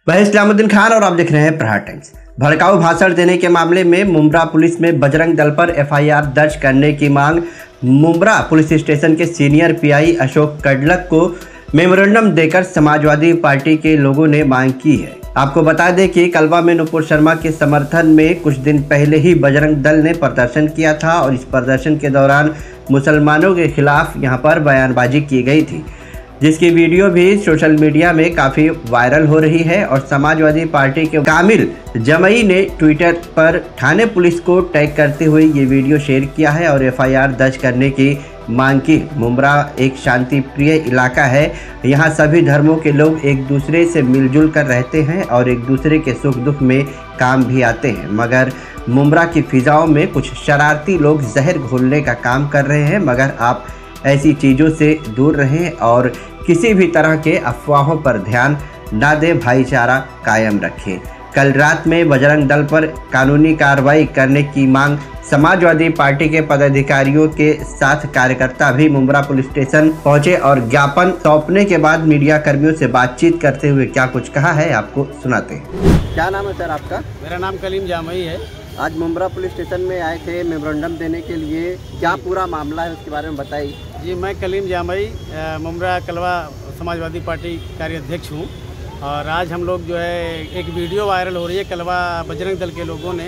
वह इस्लामुद्दीन खान और आप देख रहे हैं प्रहार टाइम्स। भड़काऊ भाषण देने के मामले में मुंब्रा पुलिस में बजरंग दल पर एफआईआर दर्ज करने की मांग मुंब्रा पुलिस स्टेशन के सीनियर पीआई अशोक कडलक को मेमोरेंडम देकर समाजवादी पार्टी के लोगों ने मांग की है। आपको बता दें कि कलवा में नुपुर शर्मा के समर्थन में कुछ दिन पहले ही बजरंग दल ने प्रदर्शन किया था और इस प्रदर्शन के दौरान मुसलमानों के खिलाफ यहां पर बयानबाजी की गई थी, जिसकी वीडियो भी सोशल मीडिया में काफ़ी वायरल हो रही है। और समाजवादी पार्टी के कामिल जमई ने ट्विटर पर थाने पुलिस को टैग करते हुए ये वीडियो शेयर किया है और एफआईआर दर्ज करने की मांग की। मुंब्रा एक शांति प्रिय इलाका है। यहाँ सभी धर्मों के लोग एक दूसरे से मिलजुल कर रहते हैं और एक दूसरे के सुख दुख में काम भी आते हैं, मगर मुंब्रा की फिजाओं में कुछ शरारती लोग जहर घोलने का काम कर रहे हैं। मगर आप ऐसी चीज़ों से दूर रहें और किसी भी तरह के अफवाहों पर ध्यान ना दें, भाईचारा कायम रखें। कल रात में बजरंग दल पर कानूनी कार्रवाई करने की मांग समाजवादी पार्टी के पदाधिकारियों के साथ कार्यकर्ता भी मुंब्रा पुलिस स्टेशन पहुंचे और ज्ञापन सौंपने के बाद मीडिया कर्मियों से बातचीत करते हुए क्या कुछ कहा है आपको सुनाते हैं। क्या नाम है सर आपका? मेरा नाम कलीम जामई है। आज मुंब्रा पुलिस स्टेशन में आए थे मेमोरेंडम देने के लिए, क्या पूरा मामला है उसके बारे में बताइए। जी, मैं कलीम जामई मुंब्रा कलवा समाजवादी पार्टी कार्याध्यक्ष हूँ और आज हम लोग जो है एक वीडियो वायरल हो रही है। कलवा बजरंग दल के लोगों ने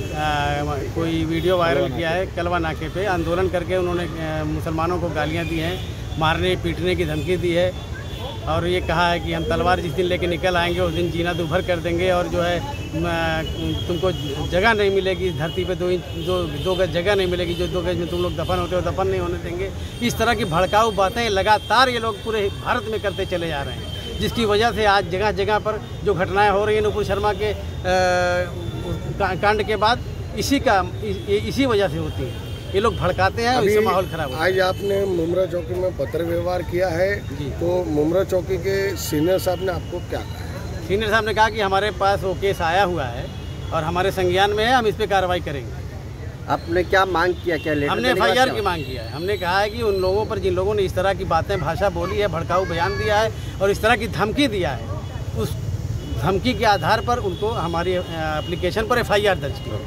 कोई वीडियो वायरल किया है। कलवा नाके पे आंदोलन करके उन्होंने मुसलमानों को गालियाँ दी हैं, मारने पीटने की धमकी दी है और ये कहा है कि हम तलवार जिस दिन लेके निकल आएंगे उस दिन जीना दुभर कर देंगे और जो है तुमको जगह नहीं मिलेगी धरती पे, दो गज जगह नहीं मिलेगी, जो 2 गज में तुम लोग दफन होते हो दफन नहीं होने देंगे। इस तरह की भड़काऊ बातें लगातार ये लोग पूरे भारत में करते चले जा रहे हैं, जिसकी वजह से आज जगह जगह पर जो घटनाएं हो रही हैं नुपुर शर्मा के कांड के बाद इसी वजह से होती है। ये लोग भड़काते हैं और इससे माहौल खराब होता है। आज आपने मुंब्रा चौकी में पत्र व्यवहार किया है, तो मुंब्रा चौकी के सीनियर साहब ने आपको क्या कहा? सीनियर साहब ने कहा कि हमारे पास वो केस आया हुआ है और हमारे संज्ञान में है, हम इस पे कार्रवाई करेंगे। आपने क्या मांग किया? क्या लेटर? हमने एफआईआर की मांग किया है। हमने कहा है कि उन लोगों पर जिन लोगों ने इस तरह की बातें भाषा बोली है, भड़काऊ बयान दिया है और इस तरह की धमकी दिया है, उस धमकी के आधार पर उनको हमारी एप्लीकेशन पर एफआईआर दर्ज की।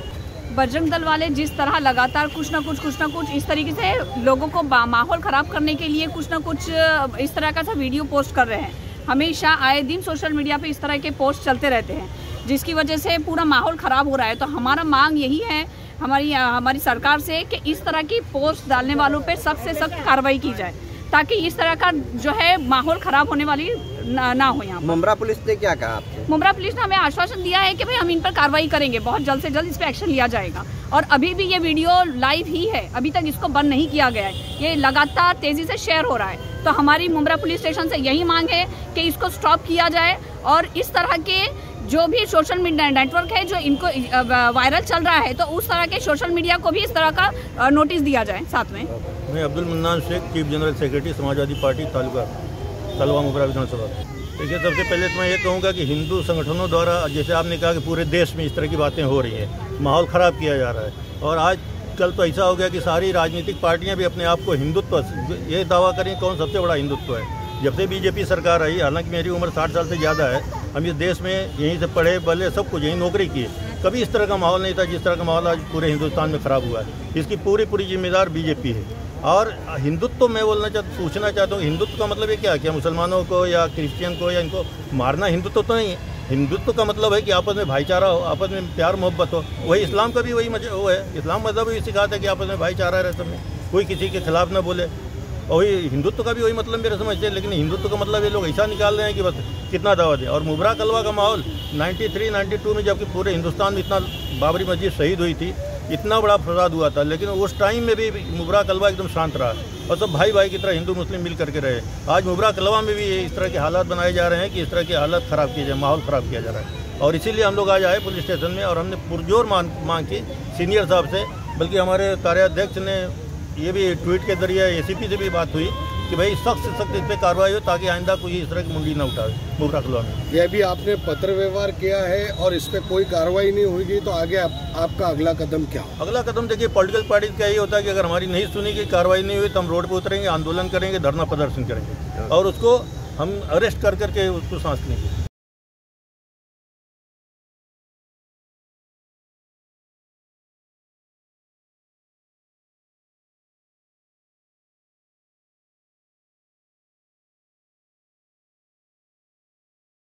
बजरंग दल वाले जिस तरह लगातार कुछ ना कुछ इस तरीके से लोगों को माहौल ख़राब करने के लिए कुछ ना कुछ इस तरह का वीडियो पोस्ट कर रहे हैं। हमेशा आए दिन सोशल मीडिया पे इस तरह के पोस्ट चलते रहते हैं, जिसकी वजह से पूरा माहौल ख़राब हो रहा है। तो हमारा मांग यही है हमारी सरकार से कि इस तरह की पोस्ट डालने वालों पे सख्त से सख्त कार्रवाई की जाए, ताकि इस तरह का जो है माहौल ख़राब होने वाली ना हो। यहाँ मुंब्रा पुलिस ने क्या कहा आपको? मुंब्रा पुलिस ने हमें आश्वासन दिया है कि भाई हम इन पर कार्रवाई करेंगे, बहुत जल्द से जल्द इस पर एक्शन लिया जाएगा। और अभी भी ये वीडियो लाइव ही है, अभी तक इसको बंद नहीं किया गया है, ये लगातार तेजी से शेयर हो रहा है। तो हमारी मुंब्रा पुलिस स्टेशन से यही मांग है कि इसको स्टॉप किया जाए और इस तरह के जो भी सोशल मीडिया नेटवर्क है जो इनको वायरल चल रहा है, तो उस तरह के सोशल मीडिया को भी इस तरह का नोटिस दिया जाए। साथ में मैं Abdul Mannan Shaikh, chief general secretary Samajwadi party taluka Kalwa Mumbra विधानसभा। देखिए, सबसे पहले तो मैं ये कहूँगा कि हिंदू संगठनों द्वारा, जैसे आपने कहा कि पूरे देश में इस तरह की बातें हो रही हैं, माहौल ख़राब किया जा रहा है और आज कल तो ऐसा हो गया कि सारी राजनीतिक पार्टियां भी अपने आप को हिंदुत्व ये दावा करें कौन सबसे बड़ा हिंदुत्व है। जब से बीजेपी सरकार आई, हालांकि मेरी उम्र 60 साल से ज़्यादा है, हम इस देश में यहीं से पढ़े बले सब कुछ यहीं नौकरी किए, कभी इस तरह का माहौल नहीं था जिस तरह का माहौल आज पूरे हिंदुस्तान में ख़राब हुआ है। इसकी पूरी जिम्मेदार बीजेपी है। और हिंदुत्व मैं पूछना चाहता हूँ, हिंदुत्व का मतलब ये क्या मुसलमानों को या क्रिश्चियन को या इनको मारना हिंदुत्व तो नहीं है। हिंदुत्व का मतलब है कि आपस में भाईचारा हो, आपस में प्यार मोहब्बत हो। वही इस्लाम का भी वही वो है। इस्लाम मज़हब भी सिखाता है कि आपस में भाईचारा रहे, सब में कोई किसी के खिलाफ ना बोले। और वही हिंदुत्व का भी वही मतलब मेरे समझते हैं। लेकिन हिंदुत्व का मतलब ये लोग ऐसा निकाल रहे हैं कि बस कितना दावा दें। और मुंब्रा कलवा का माहौल 93-92 में जबकि पूरे हिंदुस्तान में इतना बाबरी मस्जिद शहीद हुई थी, इतना बड़ा फसाद हुआ था, लेकिन उस टाइम में भी मुंब्रा कलवा एकदम शांत रहा और सब भाई की तरह हिंदू मुस्लिम मिल करके रहे। आज मुंब्रा कलवा में भी इस तरह के हालात बनाए जा रहे हैं कि इस तरह के हालत ख़राब किए जाए, माहौल ख़राब किया जा रहा है। और इसीलिए हम लोग आज आए पुलिस स्टेशन में और हमने पुरजोर मांग की सीनियर साहब से, बल्कि हमारे कार्याध्यक्ष ने ये भी ट्वीट के जरिए एसीपी से भी बात हुई कि भाई सख्त से सख्त इस पर कार्रवाई हो, ताकि आइंदा कोई इस तरह की मुंडी ना उठाए मुंब्रा कलवा में। ये भी आपने पत्र व्यवहार किया है और इस पर कोई कार्रवाई नहीं हुई, तो आगे आपका अगला कदम क्या? अगला कदम देखिए, पॉलिटिकल पार्टी का यही होता है कि अगर हमारी नहीं सुनी गई, कार्रवाई नहीं हुई, तो हम रोड पर उतरेंगे, आंदोलन करेंगे, धरना प्रदर्शन करेंगे और उसको हम अरेस्ट कर करके उसको सांस लेंगे।